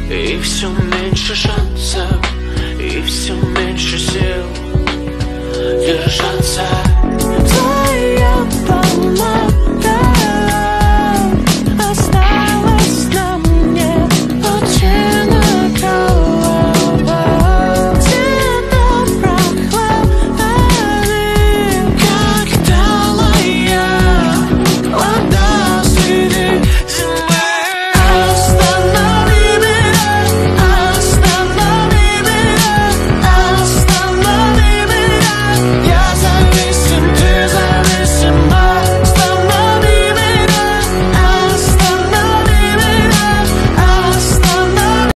И все меньше шансов, и все меньше сил держаться. Твоя волна